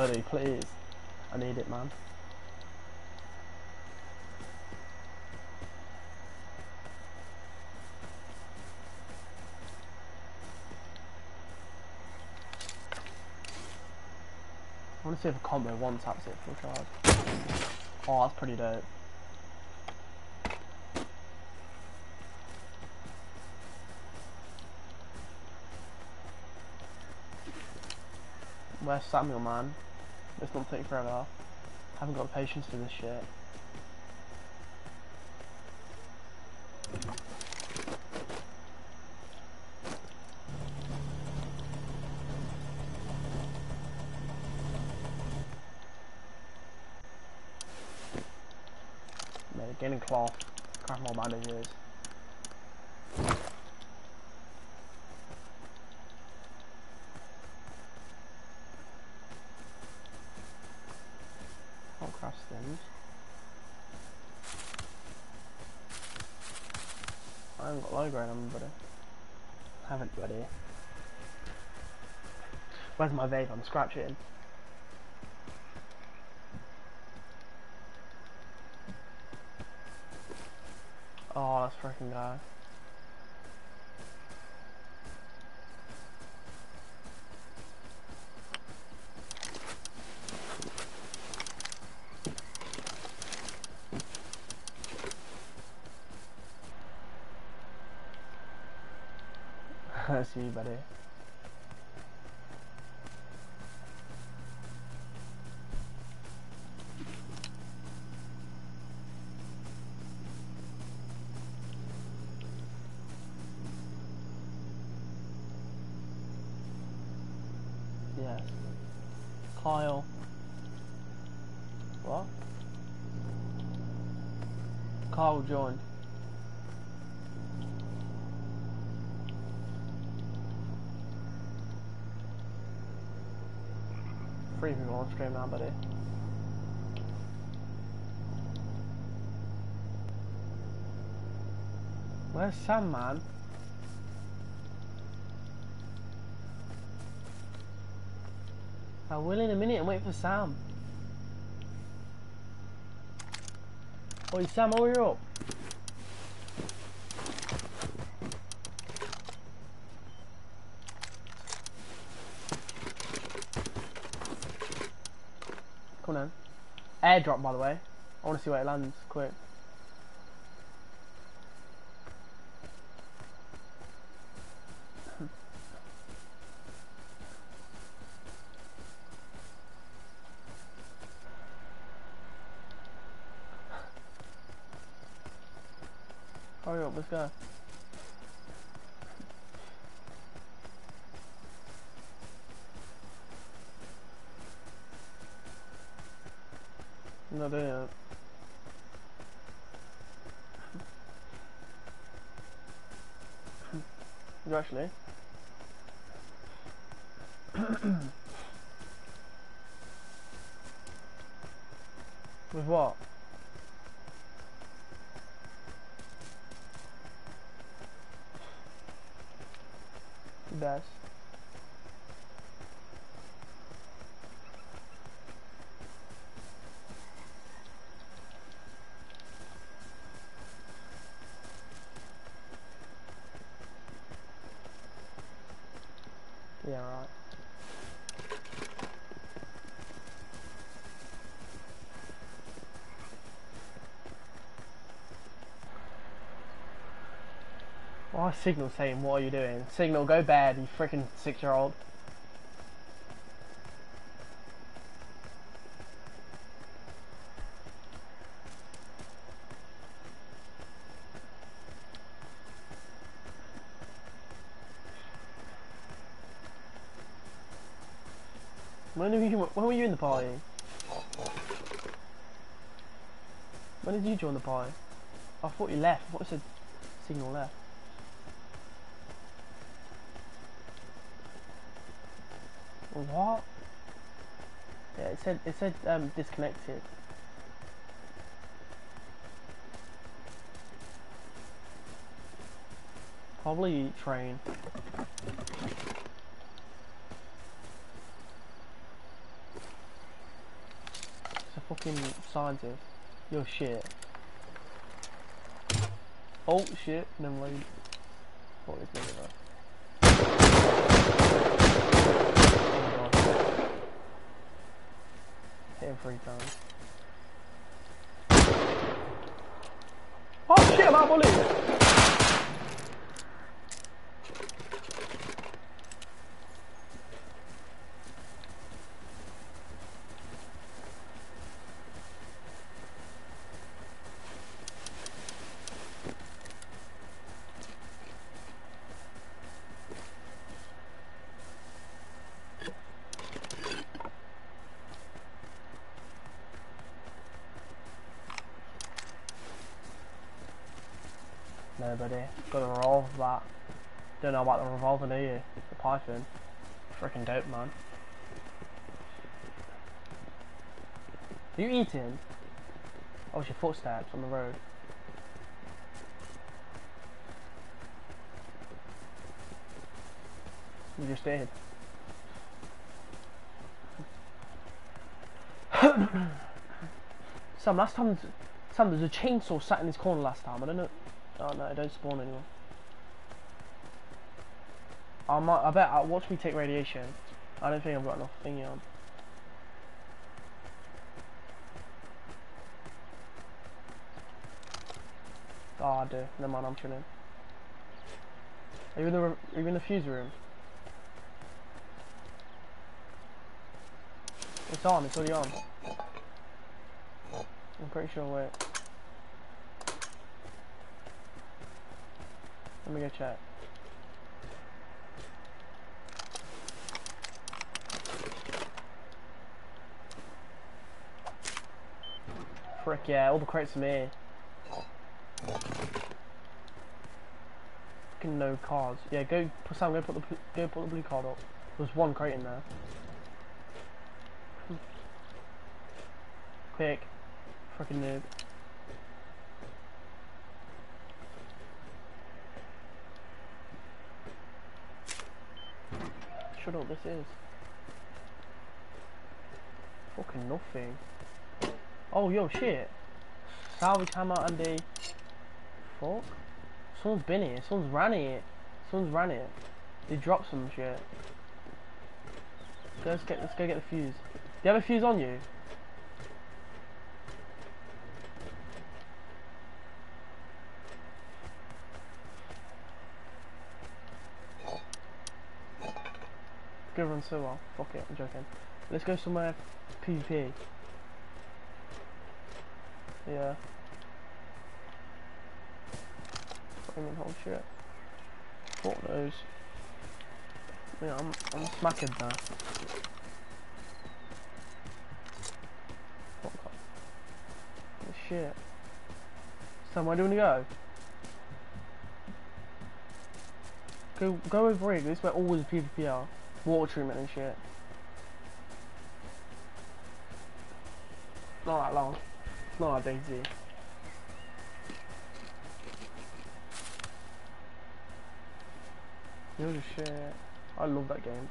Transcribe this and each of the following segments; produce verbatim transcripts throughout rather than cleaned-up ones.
hoodie, please. I need it, man. I want to see if a combo one taps it full charge. Oh, that's pretty dope. Where's Samuel, man? It's not taking forever. Haven't got patience for this shit. Mate, getting cloth. Craft more bandages. Can't craft things. I haven't got low grade on me, buddy. Haven't, buddy. Where's my vape? I'm scratching. Oh, that's freaking guy. I see you, buddy. Yes. Kyle. What? Kyle joined. Three people on stream now, buddy. Where's Sam, man? I will in a minute and wait for Sam. Oi, Sam, hurry up. Come on. Airdrop, by the way. I want to see where it lands, quick. Hurry up, let's go. I'm not doing it. You actually? With what? Best. Yeah, right. Why is Signal saying, what are you doing? Signal, go bed, you freaking six year old. When were you, when were you in the party? When did you join the party? I thought you left. I thought it said Signal left. What? Yeah, it said it said um, disconnected. Probably train. fucking scientist. You're shit. Oh shit, never mind. What is this about? Oh my god. Hit him three times. Oh shit, I'm out of bullets! Nobody. Got a revolver that. Don't know about the revolver, do you? The Python. Freaking dope, man. Are you eating? Oh, it's your footsteps on the road. You just did. Sam, last time, Sam, there's a chainsaw sat in this corner last time. I don't know. Oh no, it don't spawn anymore. I might. I bet. I'll watch me take radiation. I don't think I've got enough thingy on. Oh, I do. Never mind. I'm chilling. Are you in the? Are you in the fuse room? It's on. It's already on. I'm pretty sure. Wait. Let me go check. Frick yeah, all the crates are me. Fucking no cards. Yeah, go, Sam, go put the go put the blue card up. There's one crate in there. Quick, frickin' noob. Shut up, this is. Fucking nothing. Oh, yo, shit. Salvage hammer and a... Fuck? Someone's been here. Someone's ran it. Someone's ran it. They dropped some shit. Let's get, let's go get the fuse. Do you have a fuse on you? Let's go run so well. Fuck it, I'm joking. Let's go somewhere PvP. Yeah. Fucking whole shit. Fuck knows. Yeah, I'm I'm smacking now. Fuck off. Oh, shit. Sam, where do you want to go? Go go over here. This is where all the PvP are. Water treatment and shit. Not that long. Not that Daisy. You're just shit. I love that game.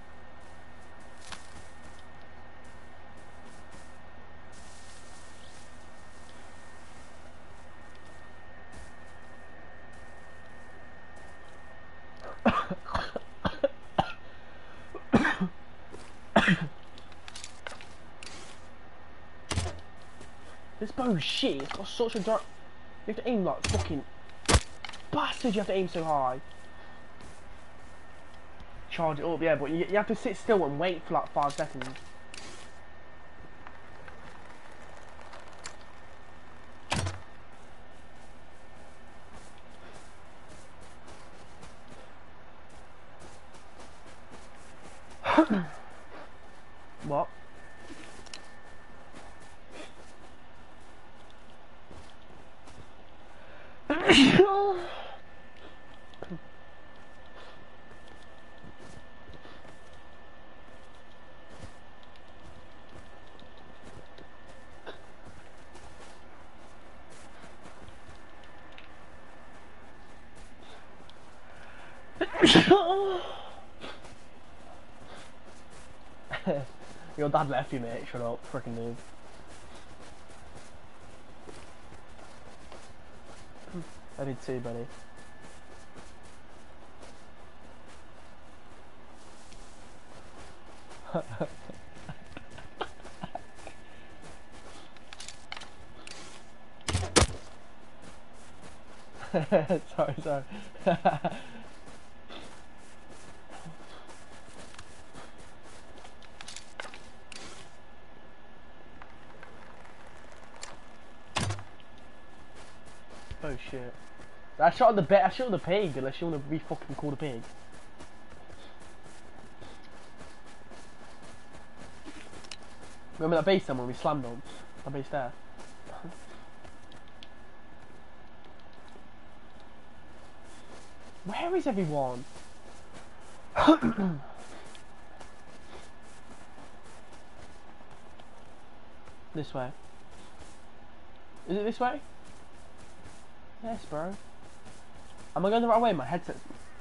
This bow's shit, it's got such a dark... You have to aim like fucking... Bastard, you have to aim so high. Charge it up, yeah, but you, you have to sit still and wait for like five seconds. What? Your dad left you, mate. Shut up, freaking noob. I did too, buddy. sorry, sorry. Oh shit. I shot the bit. I shot the pig. Unless you want to be fucking called a pig. Remember that base then when we slammed on? That base there. Where is everyone? This way. Is it this way? Yes, bro. Am I going the right way? My headset.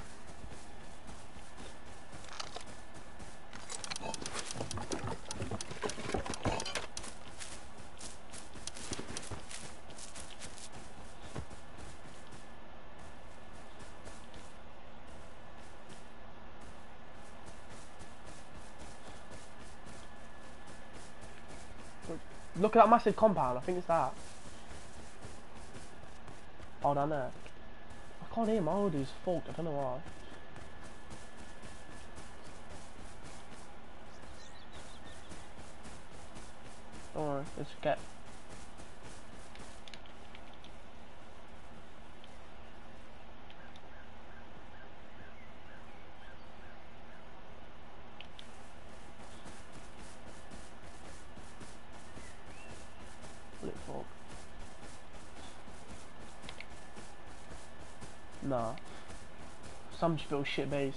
Look at that massive compound. I think it's that. Oh, down there. I can't hear my audio's fucked. I don't know why. Don't worry. Let's get. What the fuck? Nah. Some just built shit base.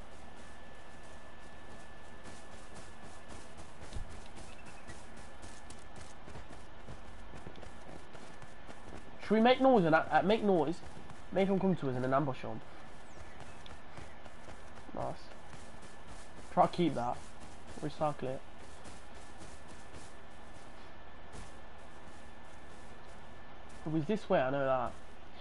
Should we make noise and uh, make noise? Make them come to us and then ambush them. Nice. Try to keep that. Recycle it. It was this way, I know that.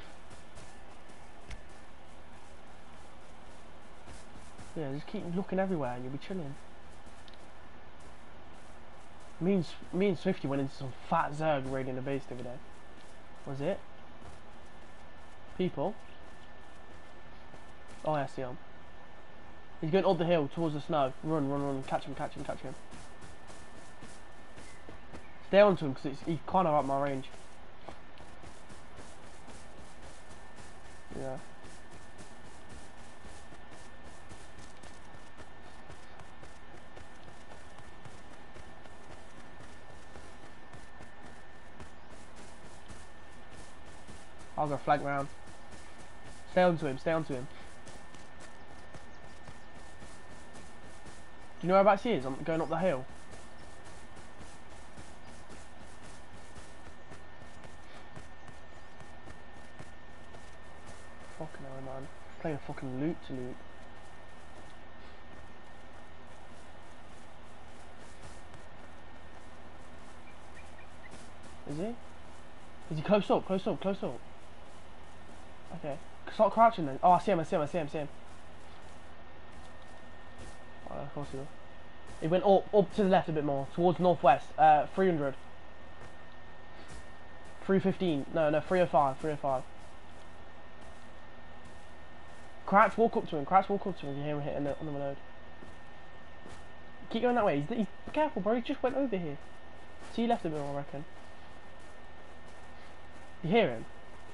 Yeah, just keep looking everywhere and you'll be chilling. Me and, me and Swifty went into some fat Zerg raiding the base the other day. Was it? People? Oh, I see him. He's going up the hill towards the snow. Run, run, run. Catch him, catch him, catch him. Stay on to him because he's kind of out my range. Yeah. I'll go flank round. Stay on to him, stay on to him. Do you know whereabouts he is? I'm going up the hill. Fucking hell, man. Playing a fucking loot to loot. Is he? Is he close up? Close up, close up. Okay. Start crouching then. Oh, I see him, I see him, I see him, I see him. Oh, of course he will. He went up, up to the left a bit more, towards northwest. Uh, three hundred. three fifteen. No, no, three oh five, three oh five. Crouch, walk up to him, crouch, walk up to him if you hear him hitting the, on the road. Keep going that way. He's, he's careful, bro. He just went over here. See, he left a bit more, I reckon. You hear him?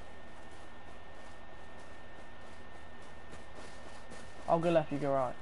I'll go left, you go right.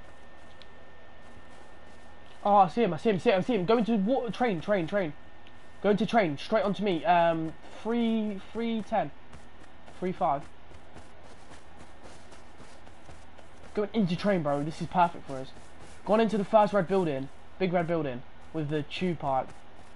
Oh, I see him, I see him, I see him, I see him. Going to water, train, train, train. Go into train, straight onto me. Um, three, three, ten, three, five. Going into train, bro. This is perfect for us. Gone into the first red building, big red building with the tube pipe.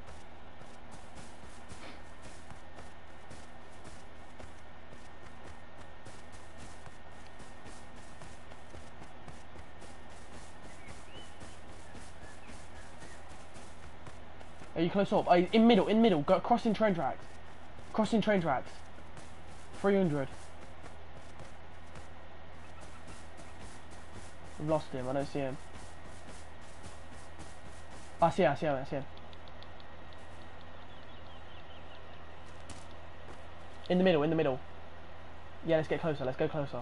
Are you close up? Are you in middle, in middle. Go crossing train tracks. Crossing train tracks. three hundred. I've lost him. I don't see him. I see him. I see him. I see him. In the middle. In the middle. Yeah, let's get closer. Let's go closer.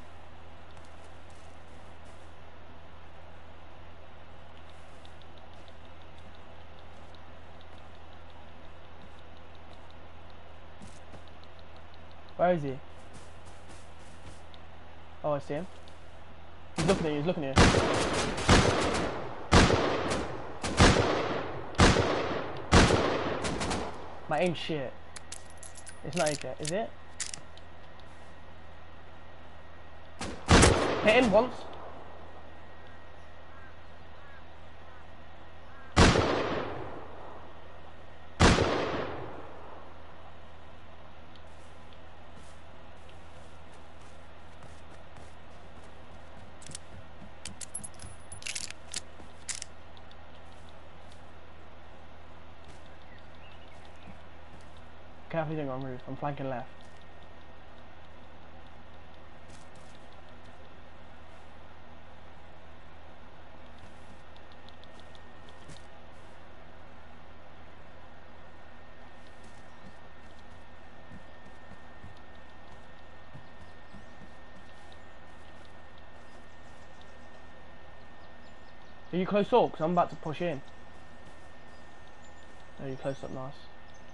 Where is he? Oh, I see him. He's looking at you, he's looking at you. My aim's shit. It's not okay, is it? Hit him once. Carefully don't go on roof. I'm flanking left. Are you close up? Because I'm about to push in. Are you close up? Nice.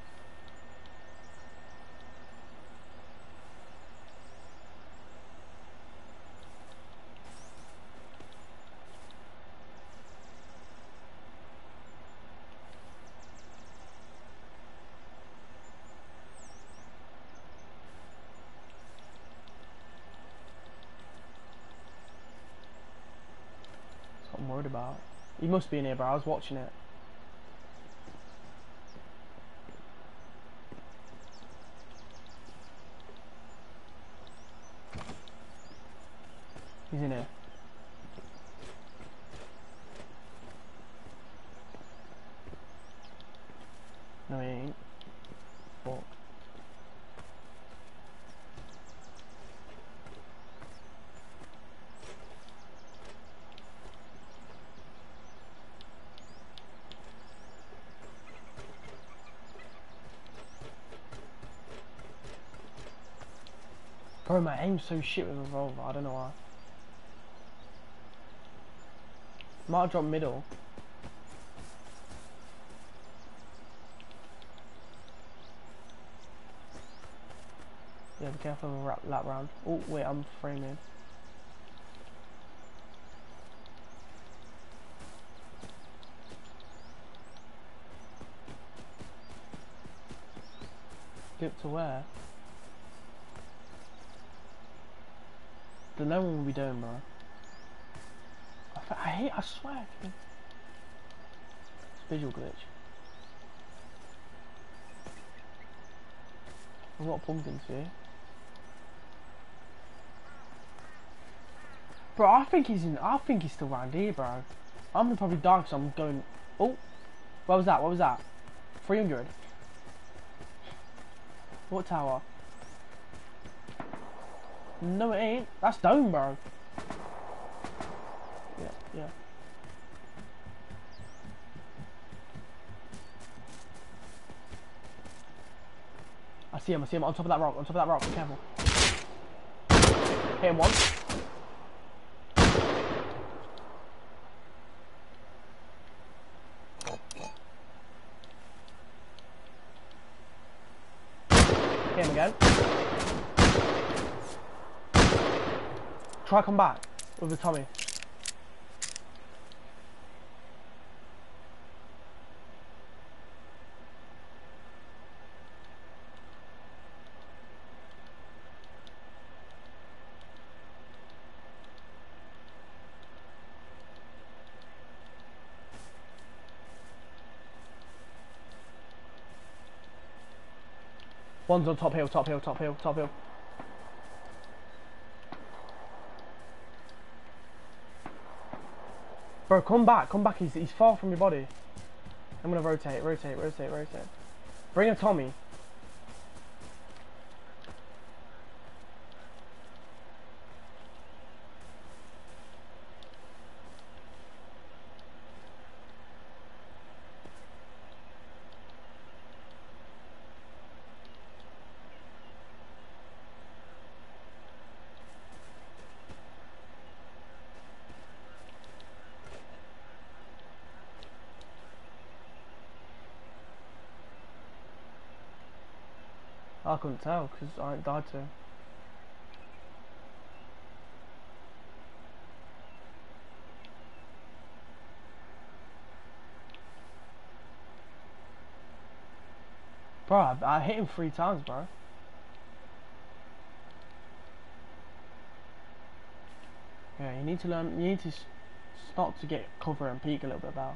That's what I'm worried about. He must be in here, bro. I was watching it. He's in here. No, he ain't. Fuck. Bro, my aim's so shit with a revolver. I don't know why. Might have dropped middle. Yeah, be careful of a lap, lap round. Oh, wait, I'm framing. Skip to where? Don't know what we'll be doing, bro. I, I hate, I swear. It's visual glitch. I've got pumpkins here. Bro, I think he's in, I think he's still around here, bro. I'm gonna probably die because I'm going, oh. What was that? What was that? three hundred. What tower? No, it ain't. That's dome, bro. Yeah, yeah. I see him, I see him on top of that rock, on top of that rock. Be careful. Hit him once. Hit him again. Try come back with the Tommy. One's on top hill, top hill, top hill, top hill. Bro, come back, come back. He's, he's far from your body. I'm gonna rotate, rotate, rotate, rotate. Bring a Tommy. I couldn't tell because I died to him. Bro, I, I hit him three times, bro. Yeah, you need to learn. You need to start to get cover and peek a little bit better.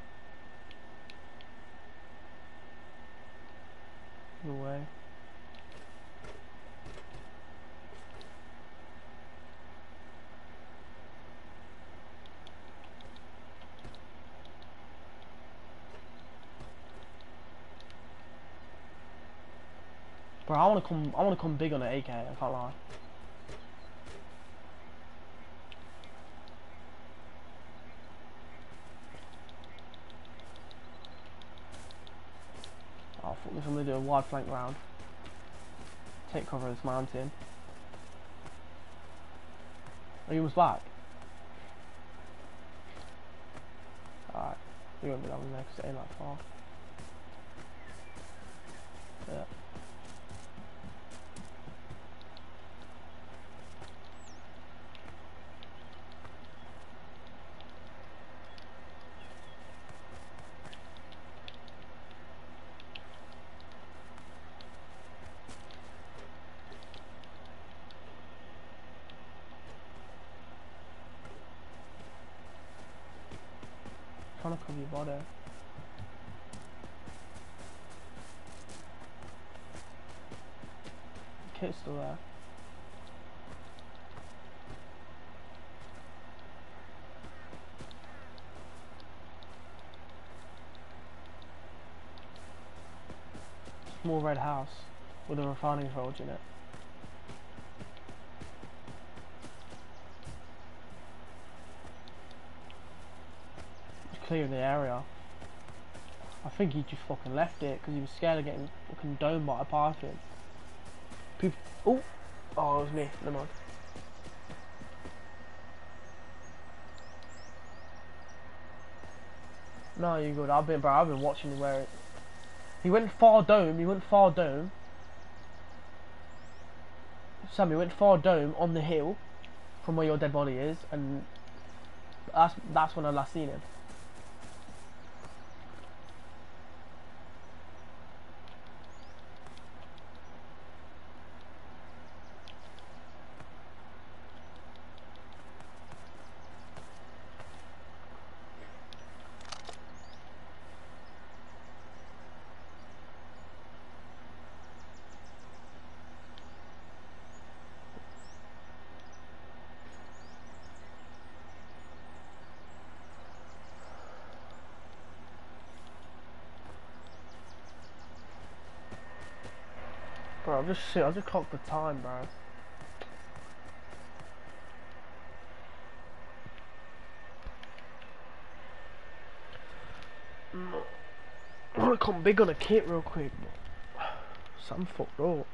No way. Bro, I wanna come. I wanna come big on an A K. I can't lie. Oh fuck this! I'm gonna do a wide flank round. Take cover of this mountain. Are you almost back? Alright, you won't be that one there because it ain't that far. Yeah. Trying to cover your body. Kit's still there. Small red house with a refining forge in it. Clearing the area. I think he just fucking left it because he was scared of getting fucking domed by a python. People. Oh, oh, it was me. Never mind. No, you're good. I've been, bro. I've been watching where it. He went far dome. He went far dome. Sam, he went far dome on the hill from where your dead body is, and that's that's when I last seen him. Bro, I've just shit. I just clocked the time, bro. I wanna come big on a kit real quick. Some fucked up.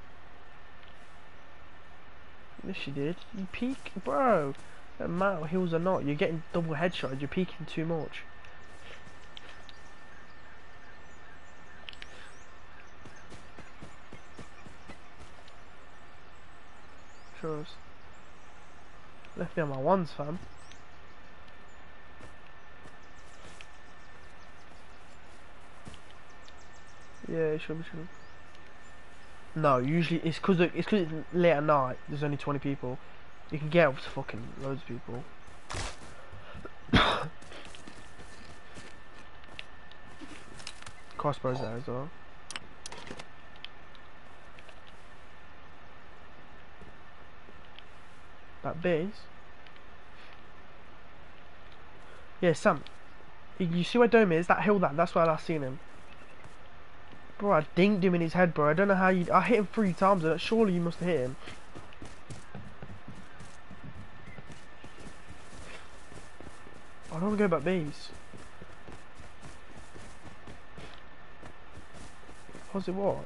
Yes, you did. You peek, bro. No matter hills or not, you're getting double headshots. You're peeking too much. Sure. Left me on my ones, fam. Yeah, it should be true. No, usually it's because it's because it's late at night. There's only twenty people. You can get up to fucking loads of people. Crossbows there as well. That base. Yeah, Sam. You, you see where Dome is? That hill that, that's where I last seen him. Bro, I dinked him in his head, bro. I don't know how you... I hit him three times. Surely you must have hit him. I don't want to go back base. How's it what?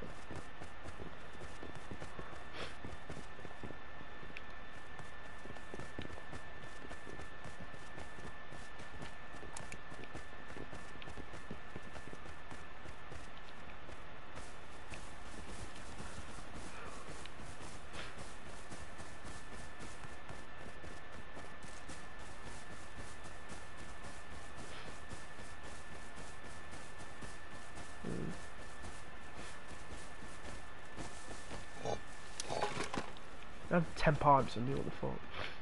I have ten pipes and me, what the fuck?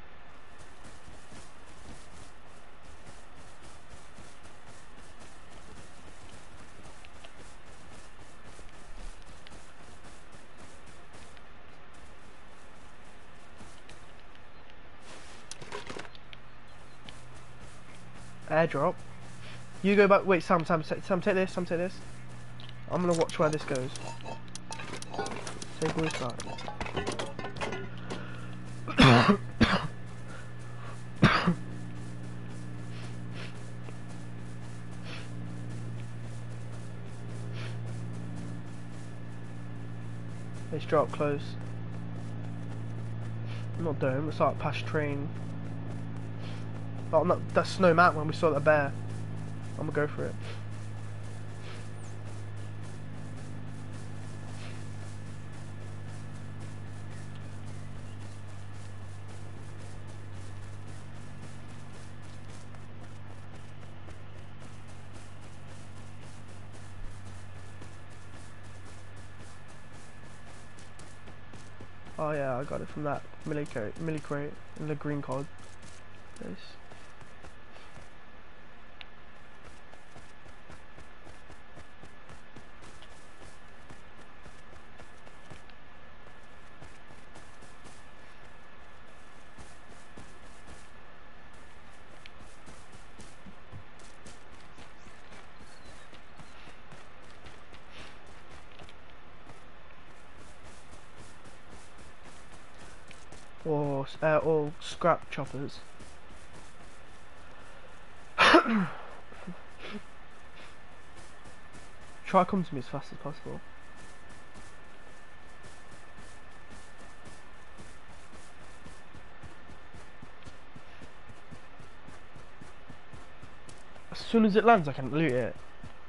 Airdrop. You go back. Wait, Sam, Sam, Sam, take this. Sam, take this. I'm gonna watch where this goes. Take all this back. Let's drop close. Not dome. It's like past train. Oh, no, that's Snow Mountain when we saw that bear. I'm gonna go for it. Oh yeah, I got it from that milli crate, milli crate in the green card. Nice. Or, uh, or scrap choppers. Try to come to me as fast as possible. As soon as it lands I can loot it.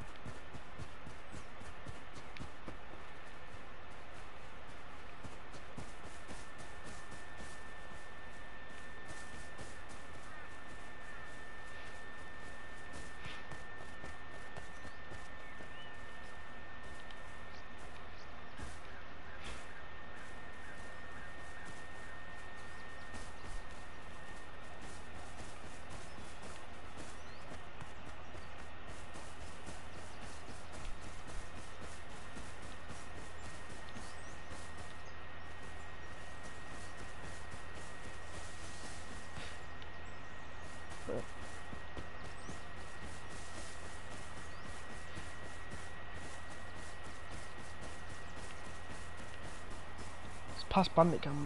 Past bandit camp.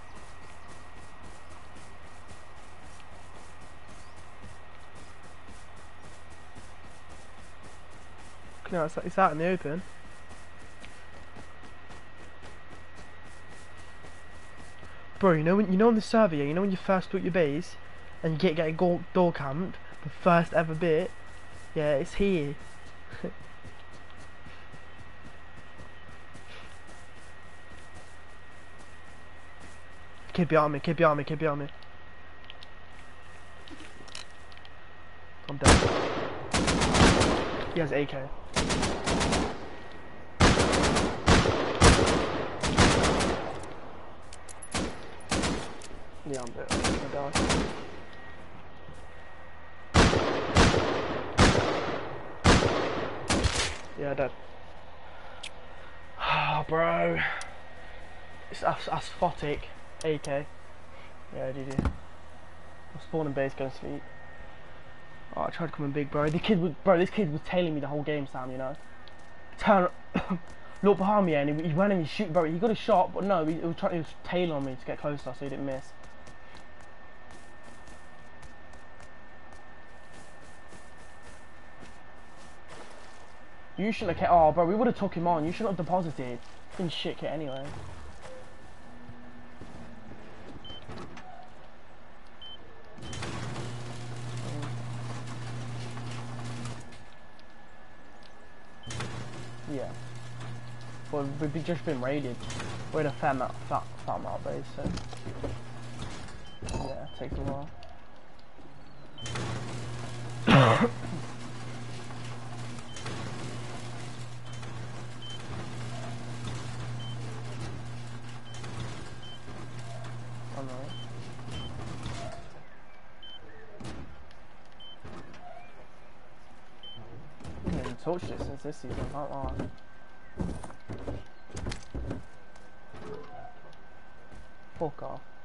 No, it's, it's out in the open. Bro, you know when you know on the server, yeah, you know when you first built your base and you get get a go door camped, the first ever bit, yeah, it's here. Kid behind me, kid behind me, kid behind me. I'm dead. He has A K. Yeah, I'm dead. I'm gonna die. Yeah, dead. Oh, bro. It's as asphotic. A K. Yeah, G G. I'm spawning base, going to sleep. Oh, I tried to come in big, bro. The kid was, bro, this kid was tailing me the whole game, Sam, you know? Turn, look behind me, and he, he ran and he shoot, bro. He got a shot, but no, he, he was trying, he was tailing on me to get closer, so he didn't miss. You shouldn't have kept, oh, bro, we would have took him on. You shouldn't have deposited. Been shit kit anyway. Yeah. But we've just been raided. We're in a fair amount, fat, fat amount base, so. Yeah, it takes a while. I know. I haven't even touched it since this season, can't lie. Fuck off.